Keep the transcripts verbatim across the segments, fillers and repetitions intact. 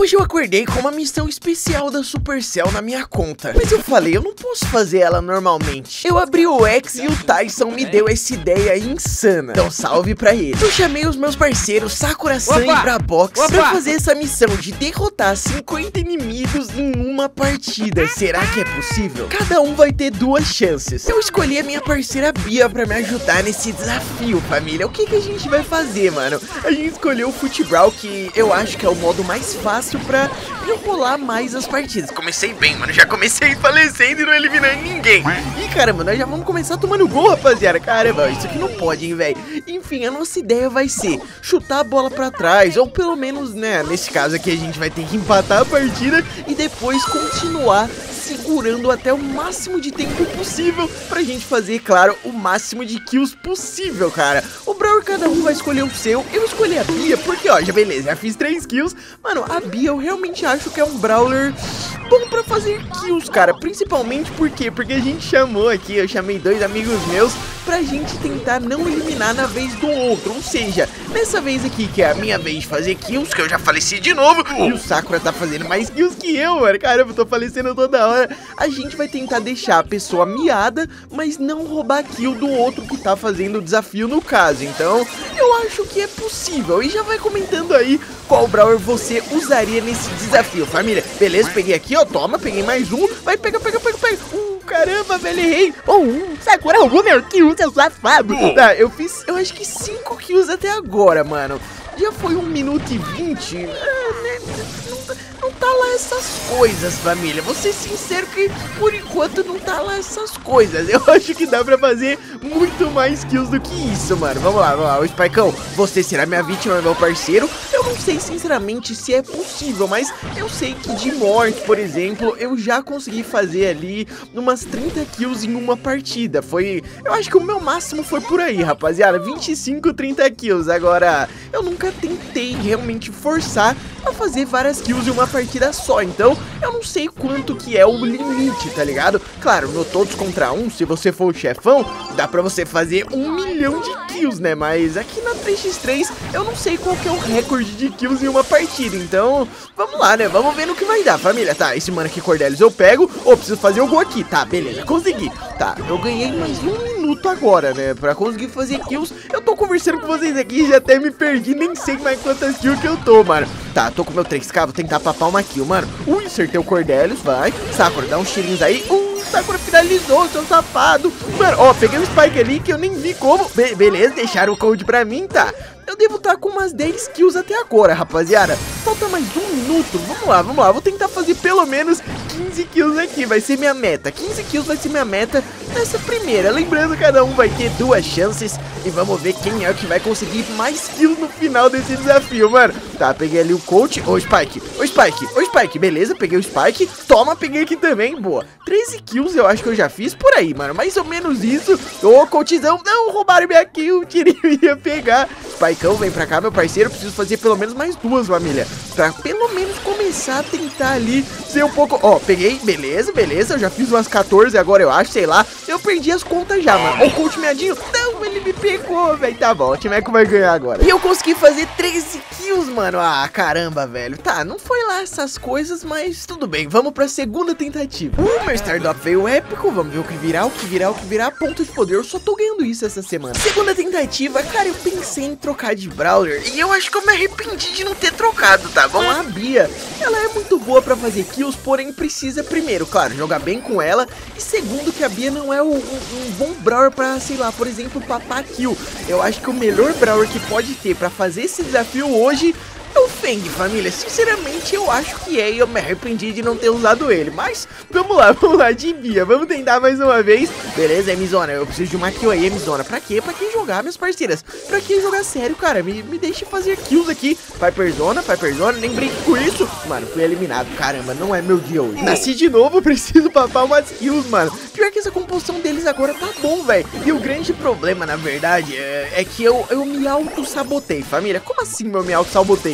Hoje eu acordei com uma missão especial da Supercell na minha conta, mas eu falei, eu não posso fazer ela normalmente. Eu abri o X e o Tyson me deu essa ideia insana. Então salve pra ele. Eu chamei os meus parceiros Sakura-san e Brabox Opa. pra fazer essa missão de derrotar cinquenta inimigos em uma partida. Será que é possível? Cada um vai ter duas chances. Eu escolhi a minha parceira Bia pra me ajudar nesse desafio, família. O que que a gente vai fazer, mano? A gente escolheu o Futebral, que eu acho que é o modo mais fácil pra enrolar mais as partidas. Comecei bem, mano. Já comecei falecendo e não eliminando ninguém. Ih, caramba, nós já vamos começar tomando gol, rapaziada. Caramba, isso aqui não pode, hein, velho. Enfim, a nossa ideia vai ser chutar a bola pra trás, ou pelo menos, né, nesse caso aqui a gente vai ter que empatar a partida e depois continuar segurando até o máximo de tempo possível pra gente fazer, claro, o máximo de kills possível, cara. O Brawler, cada um vai escolher o seu. Eu escolhi a Bia porque, ó, já beleza, já fiz três kills. Mano, a Bia eu realmente acho que é um Brawler bom pra fazer kills, cara. Principalmente por quê? Porque a gente chamou aqui, eu chamei dois amigos meus pra gente tentar não eliminar na vez do outro. Ou seja, nessa vez aqui, que é a minha vez de fazer kills, que eu já faleci de novo, e o Sakura tá fazendo mais kills que eu, mano. Caramba, eu tô falecendo toda hora. A gente vai tentar deixar a pessoa miada, mas não roubar kill do outro que tá fazendo o desafio no caso. Então, eu acho que é possível. E já vai comentando aí qual Brawler você usaria nesse desafio, família. Beleza, peguei aqui, ó, toma, peguei mais um. Vai, pega, pega, pega, pega. Uh, caramba, velho, errei. Oh, um, Sakura roubou meu kill, seu safado. Tá, eu fiz, eu acho que cinco kills até agora, mano. Já foi um minuto e vinte. Ah, né? Não, não tá lá essas coisas, família. Vou ser sincero que, por enquanto, não tá lá essas coisas. Eu acho que dá pra fazer muito mais kills do que isso, mano. Vamos lá, vamos lá. Ô, Spikeão, você será minha vítima, meu parceiro? Eu não sei, sinceramente, se é possível, mas eu sei que de morte, por exemplo, eu já consegui fazer ali umas trinta kills em uma partida. Foi... Eu acho que o meu máximo foi por aí, rapaziada. vinte e cinco, trinta kills. Agora, eu nunca tentei realmente forçar a fazer várias kills em uma partida só, então eu não sei quanto que é o limite, tá ligado? Claro, no todos contra um, se você for o chefão, dá pra você fazer um milhão de kills, né? Mas aqui na três por três eu não sei qual que é o recorde de kills em uma partida, então vamos lá, né? Vamos ver no que vai dar, família. Tá, esse mano aqui, Cordelius, eu pego. Ô, oh, preciso fazer o gol aqui, tá, beleza, consegui. Tá, eu ganhei mais um minuto agora, né, pra conseguir fazer kills. Eu tô conversando com vocês aqui, já até me perdi, nem sei mais quantas kills que eu tô, mano. Tá, tô com meu três K, vou tentar papar uma kill, mano. Ui, acertei o Cordelius, vai. Sakura, dá uns tirinhos aí. Uh, Sakura finalizou, seu safado. Mano, ó, peguei um Spike ali que eu nem vi como. Be beleza, deixaram o code pra mim, tá? Eu devo estar com umas dez kills até agora, rapaziada. Falta mais um minuto. Vamos lá, vamos lá. Vou tentar fazer pelo menos quinze kills aqui. Vai ser minha meta. quinze kills vai ser minha meta nessa primeira. Lembrando, cada um vai ter duas chances. E vamos ver quem é o que vai conseguir mais kills no final desse desafio, mano. Tá, peguei ali o coach. Ô, Spike. Ô, Spike. Ô, Spike. Beleza, peguei o Spike. Toma, peguei aqui também. Boa. treze kills eu acho que eu já fiz por aí, mano. Mais ou menos isso. Ô, coachzão. Não, roubaram minha kill. O tirinho ia pegar. Spikeão, vem pra cá, meu parceiro. Preciso fazer pelo menos mais duas, família. Pra pelo menos começar a tentar ali ser um pouco... Ó, peguei. Beleza, beleza. Eu já fiz umas quatorze agora, eu acho. Sei lá. Eu perdi as contas já, mano. Ó, o coach meadinho. Não, ele me pegou, velho. Tá bom, o Timeco vai ganhar agora. E eu consegui fazer treze kills, mano. Ah, caramba, velho. Tá, não foi lá essas coisas, mas tudo bem. Vamos pra segunda tentativa. Uh, meu Stardrop veio épico. Vamos ver o que virar, o que virar, o que virar. Ponto de poder. Eu só tô ganhando isso essa semana. Segunda tentativa, cara, eu pensei em trocar de Brawler e eu acho que eu me arrependi de não ter trocado, tá? Vamos lá, a Bia. Ela é muito boa pra fazer kills, porém precisa, primeiro, claro, jogar bem com ela. E segundo, que a Bia não é um, um, um bom Brawler pra, sei lá, por exemplo, papar kill. Eu acho que o melhor Brawler que pode ter pra fazer esse desafio hoje é o Feng, família. Sinceramente, eu acho que é, e eu me arrependi de não ter usado ele. Mas, vamos lá, vamos lá, de Bia. Vamos tentar mais uma vez. Beleza, M-Zona, eu preciso de uma kill aí, M-Zona. Pra quê? Pra quem jogar, minhas parceiras? Pra quem jogar sério, cara? Me, me deixe fazer kills aqui. Piperzona, Piperzona, nem brinque com isso. Mano, fui eliminado, caramba, não é meu dia hoje. Nasci de novo, preciso papar umas kills, mano. Pior que essa composição deles agora tá bom, velho. E o grande problema, na verdade, é, é que eu, eu me auto-sabotei, família. Como assim eu me auto-sabotei?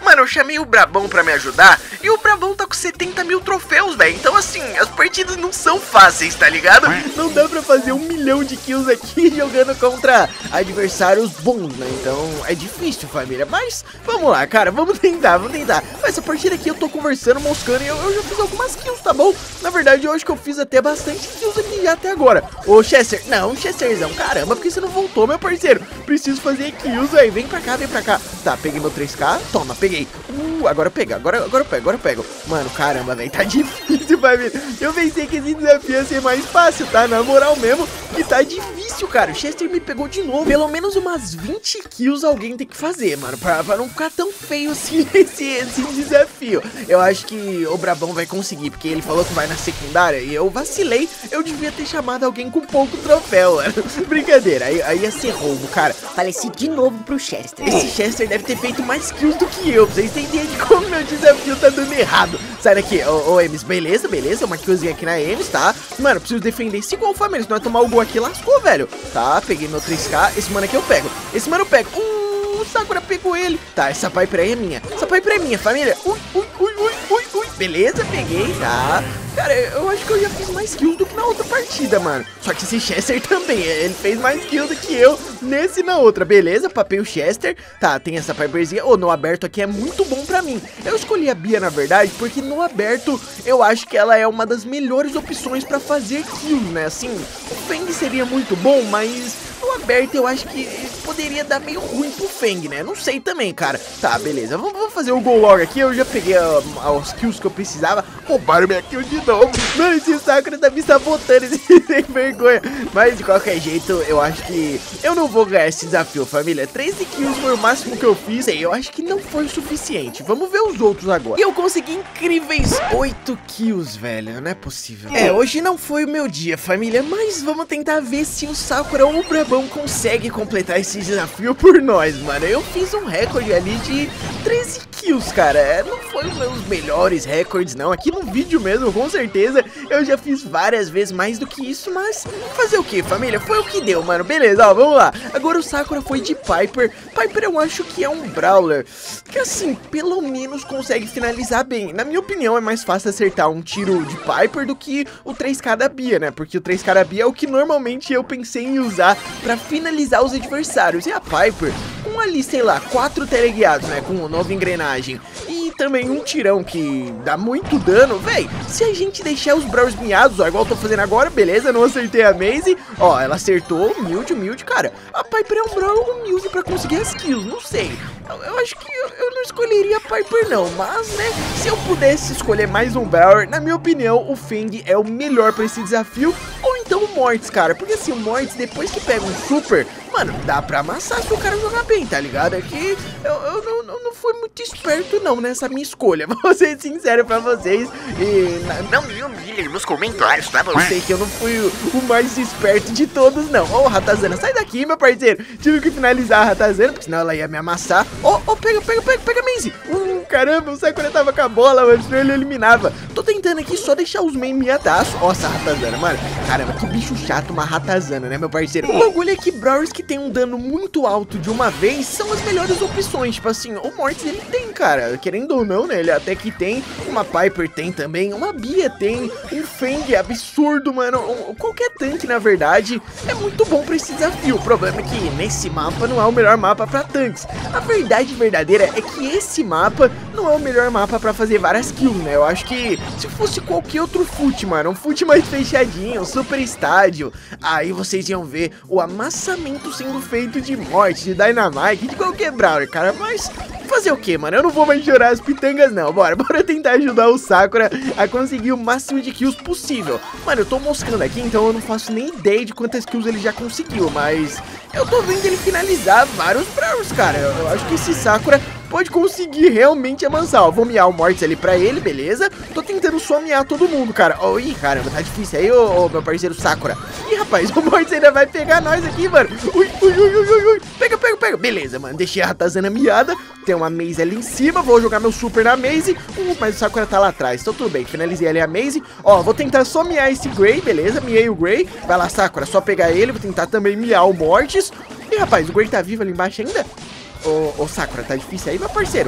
mano, eu chamei o Brabão pra me ajudar e o Brabão tá com setenta mil troféus, velho. Então, assim, as partidas não são fáceis, tá ligado? Não dá pra fazer um milhão de kills aqui jogando contra adversários bons, né? Então, é difícil, família. Mas, vamos lá, cara, vamos tentar, vamos tentar. Mas essa partida aqui eu tô conversando, moscando e eu, eu já fiz algumas kills, tá bom? Na verdade, eu acho que eu fiz até bastante kills aqui já até agora. Ô, Chester, não, Chesterzão, caramba, por que você não voltou, meu parceiro? Preciso fazer kills, aí, vem pra cá, vem pra cá. Tá, peguei meu três K, toma, peguei. Uh, agora pega, agora, agora eu pego, agora eu pego. Mano, caramba, velho, tá difícil, família. Eu pensei que esse desafio ia ser mais fácil, tá? Na moral mesmo, que tá difícil, cara. O Chester me pegou de novo. Pelo menos umas vinte kills alguém tem que fazer, mano, pra, pra não ficar tão feio assim esse, esse desafio. Eu acho que o Brabão vai conseguir, porque ele falou que vai na secundária e eu vacilei. Eu devia ter chamado alguém com pouco troféu, mano. Brincadeira, aí, aí ia ser roubo, cara. Faleci de novo pro Chester. Esse Chester deve ter feito mais kills do que eu, pra vocês entenderem de como meu desafio tá dando errado. Sai daqui, ô, ô Emes, beleza, beleza, uma killzinha aqui na Emes, tá? Mano, preciso defender esse gol, família, se nós tomar o gol aqui, lascou, velho. Tá, peguei meu três K, esse mano aqui eu pego, esse mano eu pego. Uh, o Sakura pegou ele. Tá, essa Piper aí é minha, essa Piper é minha, família. Ui, ui, ui, ui, ui, ui. Beleza, peguei, tá. Cara, eu acho que eu já fiz mais kills do que na outra partida, mano. Só que esse Chester também, ele fez mais kills do que eu nesse e na outra. Beleza, papei o Chester. Tá, tem essa Piperzinha. Ô, oh, no aberto aqui é muito bom pra mim. Eu escolhi a Bia, na verdade, porque no aberto eu acho que ela é uma das melhores opções pra fazer kills, né? Assim, o Feng seria muito bom, mas no aberto eu acho que poderia dar meio ruim pro Feng, né? Não sei também, cara. Tá, beleza. Vamos, vamos fazer o gol logo aqui. Eu já peguei uh, os kills que eu precisava. Roubaram minha kill de novo. Mano, esse Sakura tá me sabotando, esse sem vergonha. Mas de qualquer jeito, eu acho que eu não vou ganhar esse desafio, família. treze kills foi o máximo que eu fiz. E eu acho que não foi o suficiente. Vamos ver os outros agora. E eu consegui incríveis oito kills, velho. Não é possível. É, hoje não foi o meu dia, família. Mas vamos tentar ver se o Sakura ou o Brabão consegue completar esse desafio por nós, mano. Eu fiz um recorde ali de treze kills, cara. Não foi um dos melhores recordes, não. Aqui no vídeo mesmo, com certeza, eu já fiz várias vezes mais do que isso, mas fazer o que, família? Foi o que deu, mano. Beleza, ó, vamos lá. Agora o Sakura foi de Piper. Piper eu acho que é um Brawler que, assim, pelo menos consegue finalizar bem. Na minha opinião, é mais fácil acertar um tiro de Piper do que o três K da Bia, né? Porque o três K da Bia é o que normalmente eu pensei em usar pra finalizar os adversários. E a Piper, com ali, sei lá, quatro teleguiados, né? Com uma nova engrenagem e também um tirão que dá muito dano, véi. Se a gente deixar os Brawlers miados, ó, igual eu tô fazendo agora, beleza, não acertei a Maze. Ó, ela acertou, humilde, humilde, cara. A Piper é um Brawler humilde pra conseguir as kills, não sei. Eu, eu acho que eu, eu não escolheria a Piper não, mas, né, se eu pudesse escolher mais um Brawler, na minha opinião, o Feng é o melhor pra esse desafio. Ou então o Mortis, cara, porque assim, o Mortis, depois que pega um super, mano, dá pra amassar se o cara jogar bem, tá ligado? É que eu, eu não, não, não fui muito esperto não nessa minha escolha, vou ser sincero pra vocês. E não me humilhem nos comentários, tá bom? Eu sei que eu não fui o, o mais esperto de todos não. Ô, oh, Ratazana, sai daqui, meu parceiro. Tive que finalizar a Ratazana, porque senão ela ia me amassar. Ô, oh, oh, pega, pega, pega, pega a Maze. Uh, caramba, o Sakura tava com a bola, mano, senão ele eliminava. Tô tentando aqui só deixar os main miadaço. Nossa, Ratazana, mano. Caramba, que bicho chato uma Ratazana, né, meu parceiro? O bagulho é que Brawlers que tem um dano muito alto de uma vez são as melhores opções. Tipo assim, o Mortis ele tem, cara, querendo ou não, né, ele até que tem, uma Piper tem também, uma Bia tem, um Feng é absurdo, mano, um, qualquer tanque, na verdade, é muito bom pra esse desafio. O problema é que nesse mapa não é o melhor mapa pra tanques. A verdade verdadeira é que esse mapa não é o melhor mapa pra fazer várias kills, né, eu acho que se fosse qualquer outro fute, mano, um fute mais fechadinho, um super estádio, aí vocês iam ver o amassamento sendo feito de morte, de Dynamite, de qualquer Brawler, cara, mas fazer o que, mano? Eu não vou mais chorar as pitangas, não. Bora, bora tentar ajudar o Sakura a conseguir o máximo de kills possível. Mano, eu tô moscando aqui, então eu não faço nem ideia de quantas kills ele já conseguiu, mas eu tô vendo ele finalizar vários Brawlers, cara. Eu, eu acho que esse Sakura pode conseguir realmente amansar, ó. Vou miar o Mortis ali pra ele, beleza? Tô tentando só miar todo mundo, cara. Oh, ih, caramba, tá difícil aí, ô, ô, meu parceiro Sakura. Ih, rapaz, o Mortis ainda vai pegar nós aqui, mano. Ui, ui, ui, ui, ui. Pega, pega, pega. Beleza, mano, deixei a Ratazana miada. Tem uma Maze ali em cima, vou jogar meu super na Maze. Uh, mas o Sakura tá lá atrás, então tudo bem. Finalizei ali a Maze. Ó, vou tentar só miar esse Gray, beleza? Miei o Gray. Vai lá, Sakura, só pegar ele. Vou tentar também miar o Mortis. Ih, rapaz, o Gray tá vivo ali embaixo ainda? Ô, ô, Sakura, tá difícil aí, meu parceiro?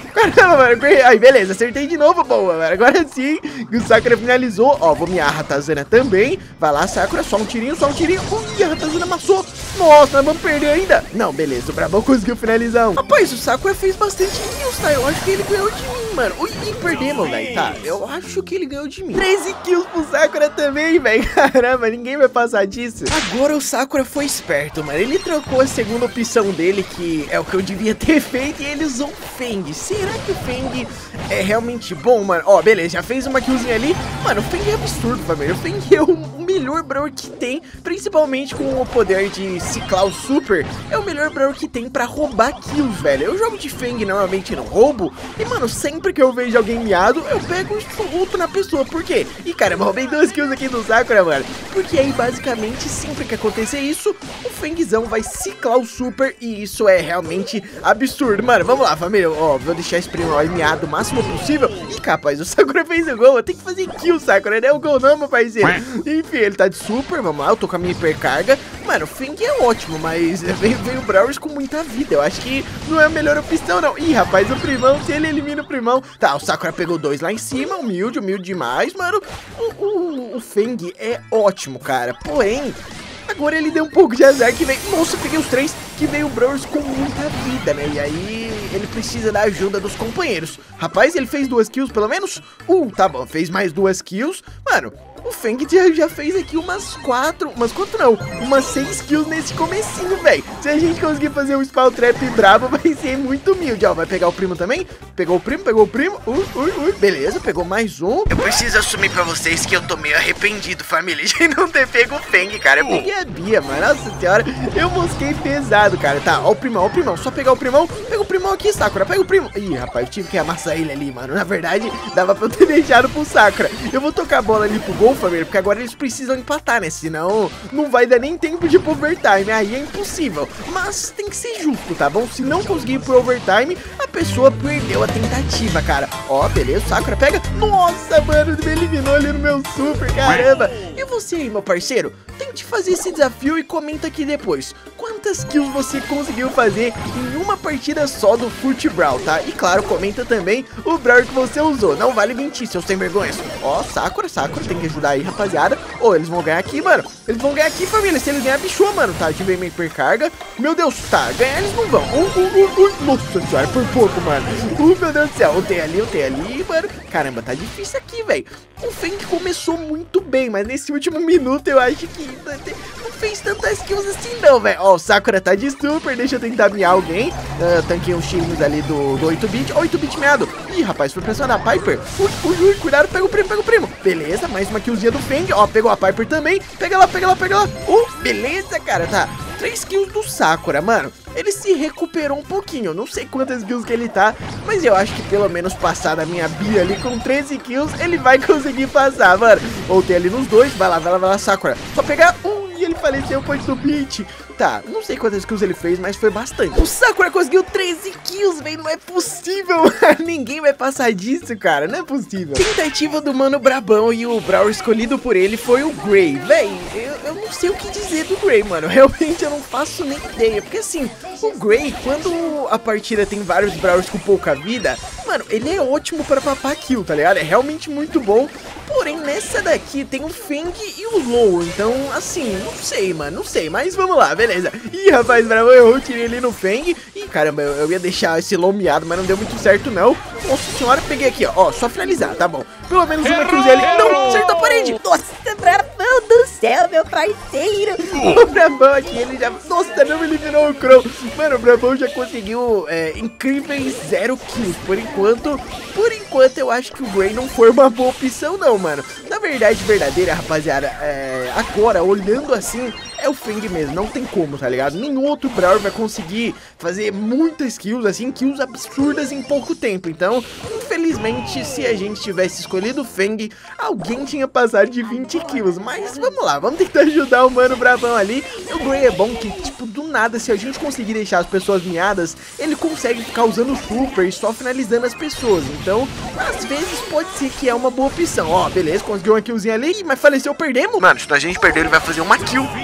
Caramba, mano. Aí, beleza. Acertei de novo. Boa, mano. Agora sim. O Sakura finalizou. Ó, vou miar a Ratazana também. Vai lá, Sakura. Só um tirinho, só um tirinho. Ui, a Ratazana amassou. Nossa, nós vamos perder ainda. Não, beleza. O Brabão conseguiu finalizar um. Rapaz, o Sakura fez bastante kills, tá? Eu acho que ele ganhou de mim, mano. Ui, e perdemos, velho. Tá, eu acho que ele ganhou de mim. treze kills pro Sakura também, velho. Caramba, ninguém vai passar disso. Agora o Sakura foi esperto, mano. Ele trocou a segunda opção dele, que é o que eu devia ter feito, e ele usou o Feng. Será que o Feng é realmente bom, mano? Ó, beleza, já fez uma killzinha ali. Mano, o Feng é absurdo, família. O Feng é o melhor brawler que tem, principalmente com o poder de ciclar o super. É o melhor brawler que tem pra roubar kills, velho. Eu jogo de Feng normalmente no roubo, e, mano, sempre que eu vejo alguém miado, eu pego e solto na pessoa. Por quê? E, caramba, roubei duas kills aqui do Sakura, mano. Porque aí, basicamente, sempre que acontecer isso, o Fengzão vai ciclar o super, e isso é realmente absurdo, mano. Vamos lá, família. Ó, vou deixar esse primo miado o máximo possível. Ih, capaz, o Sakura fez o gol. Eu tenho que fazer kill, Sakura, não é o gol não, meu parceiro. Enfim, ele tá de super, vamos lá, eu tô com a minha hipercarga. Mano, o Feng é ótimo, mas veio, veio Brawlers com muita vida. Eu acho que não é a melhor opção, não. Ih, rapaz, o primão, se ele elimina o primão. Tá, o Sakura pegou dois lá em cima, humilde, humilde demais, mano. O, o, o Feng é ótimo, cara. Porém, agora ele deu um pouco de azar que veio... Nossa, eu peguei os três, que veio o Brawlers com muita vida, né? E aí ele precisa da ajuda dos companheiros. Rapaz, ele fez duas kills pelo menos? Uh, tá bom, fez mais duas kills. Mano, o Feng já, já fez aqui umas quatro, umas quatro não, umas seis kills nesse comecinho, velho. Se a gente conseguir fazer um spawn trap brabo, vai ser muito humilde. Ó, vai pegar o primo também? Pegou o primo, pegou o primo. Ui, ui, ui. Beleza, pegou mais um. Eu preciso assumir pra vocês que eu tô meio arrependido, família, de não ter pego o Feng, cara. Eu peguei a Bia, mano. Nossa senhora, eu mosquei pesado, cara. Tá, ó o primão, ó o primão. Só pegar o primão. Pega o primão aqui, Sakura. Pega o primo. Ih, rapaz, eu tive que amassar ele ali, mano. Na verdade, dava pra eu ter deixado pro Sakura. Eu vou tocar a bola ali pro gol, família, porque agora eles precisam empatar, né? Senão não vai dar nem tempo de ir pro overtime. Aí é impossível. Mas tem que ser justo, tá bom? Se não conseguir ir pro overtime, a pessoa perdeu a tentativa, cara. Ó, beleza, Sakura pega. Nossa, mano, me eliminou ali no meu super, caramba. E você aí, meu parceiro? Tente fazer esse desafio e comenta aqui depois. Quantas kills você conseguiu fazer em uma partida só do Fute Brawl, tá? E claro, comenta também o Brawl que você usou. Não vale mentir, seus sem vergonhas. Ó, Sakura, Sakura, tem que ajudar aí, rapaziada. Ô, eles vão ganhar aqui, mano. Eles vão ganhar aqui, família. Se eles ganhar, bichou, mano. Tá, ativei minha hipercarga. Meu Deus, tá, ganhar eles não vão. Uh, uh, uh, uh. Nossa senhora, por pouco, mano. Uh, meu Deus do céu. Eu tenho ali, eu tenho ali, mano. Caramba, tá difícil aqui, velho. O Feng começou muito bem, mas nesse último minuto eu acho que não fez tantas kills assim não, velho. Ó, o Sakura tá de super, deixa eu tentar miar alguém. Uh, tanquei uns tirinhos ali do, do oito bit. oito bit meado. Ih, rapaz, foi pressionar a Piper. Ui, ui, ui, cuidado, pega o primo, pega o primo. Beleza, mais uma killzinha do Feng. Ó, pegou a Piper também. Pega lá, pega lá, pega lá. Uh, beleza, cara, tá. três kills do Sakura, mano. Ele se recuperou um pouquinho. Eu não sei quantas kills que ele tá, mas eu acho que pelo menos passar da minha Bia ali com treze kills, ele vai conseguir passar, mano. Voltei ali nos dois. Vai lá, vai lá, vai lá, Sakura. Só pegar um e ele faleceu, foi do beat. Tá, não sei quantas kills ele fez, mas foi bastante. O Sakura conseguiu treze kills, velho. Não é possível. Ninguém vai passar disso, cara. Não é possível. Tentativa do Mano Brabão e o Brawl escolhido por ele foi o Gray. Véi, eu, eu não sei o que dizer do Gray, mano. Realmente eu não faço nem ideia. Porque assim, o Gray, quando a partida tem vários Brawlers com pouca vida, mano, ele é ótimo pra papar kill, tá ligado? É realmente muito bom. Porém, nessa daqui tem o Feng e o Low. Então, assim, não sei, mano. Não sei, mas vamos lá, beleza. Ih, rapaz, bravo, eu tirei ele no Feng. Ih, caramba, eu, eu ia deixar esse Low miado, mas não deu muito certo, não. Nossa senhora, peguei aqui, ó. Ó, só finalizar, tá bom. Pelo menos uma killzinha ali. Não, acertou a parede. Nossa, Brabão do céu, meu parceiro. O Brabão aqui, ele já... Nossa, não eliminou o Crow. Mano, o Brabão já conseguiu é, incríveis zero kills. Por enquanto, por enquanto, eu acho que o Gray não foi uma boa opção, não, mano. Na verdade, verdadeira, rapaziada, é, agora, olhando assim, é o Feng mesmo, não tem como, tá ligado? Nenhum outro Brawler vai conseguir fazer muitas kills, assim, kills absurdas em pouco tempo. Então, infelizmente, se a gente tivesse escolhido o Feng, alguém tinha passado de vinte kills. Mas vamos lá, vamos tentar ajudar o Mano Brabão ali. O Gray é bom que, tipo, do nada, se a gente conseguir deixar as pessoas miadas, ele consegue ficar usando super e só finalizando as pessoas. Então, às vezes pode ser que é uma boa opção. Ó, beleza, conseguiu uma killzinha ali, mas faleceu, perdemos. Mano, se a gente perder, ele vai fazer uma kill.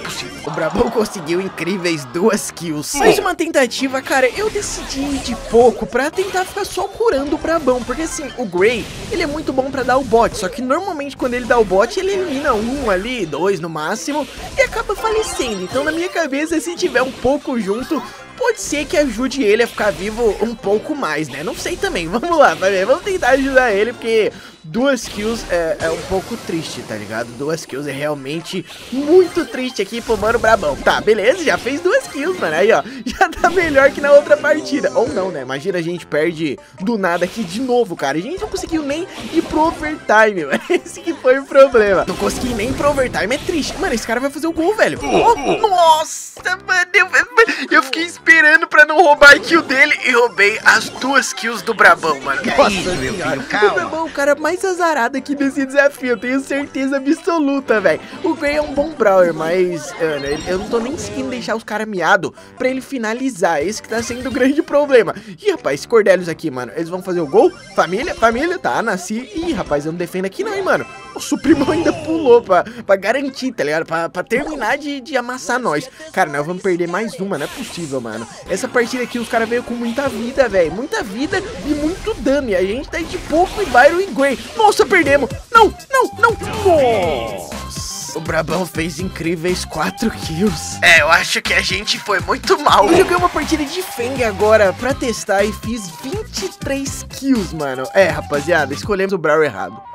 possível. O Brabão conseguiu incríveis duas kills. Mais uma tentativa, cara, eu decidi ir de pouco pra tentar ficar só curando o Brabão. Porque assim, o Gray, ele é muito bom pra dar o bot. Só que normalmente quando ele dá o bot, ele elimina um ali, dois no máximo, e acaba falecendo. Então na minha cabeça, se tiver um pouco junto, pode ser que ajude ele a ficar vivo um pouco mais, né? Não sei também, vamos lá, vamos tentar ajudar ele, porque duas kills é, é um pouco triste, tá ligado? Duas kills é realmente muito triste aqui pro mano Brabão. Tá, beleza, já fez duas kills, mano, aí ó, já tá melhor que na outra partida. Ou não, né? Imagina a gente perde do nada aqui de novo, cara. A gente não conseguiu nem ir pro overtime, mano. Esse que foi o problema. Não consegui nem ir pro overtime, é triste. Mano, esse cara vai fazer o gol, velho. Oh, nossa, mano, eu, eu fiquei esperando pra não roubar a kill dele e roubei as duas kills do Brabão, mano. Nossa, isso, meu filho, calma. O Brabão é o cara mais azarado aqui desse desafio, eu tenho certeza absoluta, velho. O Gray é um bom brawler, mas Ana, eu não tô nem conseguindo deixar os caras miados pra ele finalizar. Esse que tá sendo o grande problema. Ih, rapaz, esse Cordelius aqui, mano, eles vão fazer o gol? Família, família, tá, nasci. Ih, rapaz, eu não defendo aqui não, hein, mano. O Supremo ainda pulou pra, pra garantir, tá ligado? Pra, pra terminar de, de amassar nós. Cara, nós vamos perder mais uma, não é possível, mano. Essa partida aqui, os caras veio com muita vida, velho. Muita vida e muito dano. E a gente tá de pouco e Byron e Gray. Nossa, perdemos. Não, não, não. Nossa. O Brabão fez incríveis quatro kills. É, eu acho que a gente foi muito mal. Eu joguei uma partida de Feng agora pra testar e fiz vinte e três kills, mano. É, rapaziada, escolhemos o Brawl errado.